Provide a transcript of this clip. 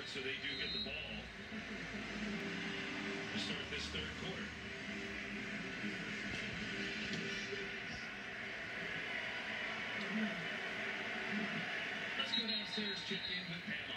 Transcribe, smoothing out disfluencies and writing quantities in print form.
so they do get the ball to start this third quarter. Let's go downstairs, check in with Pam.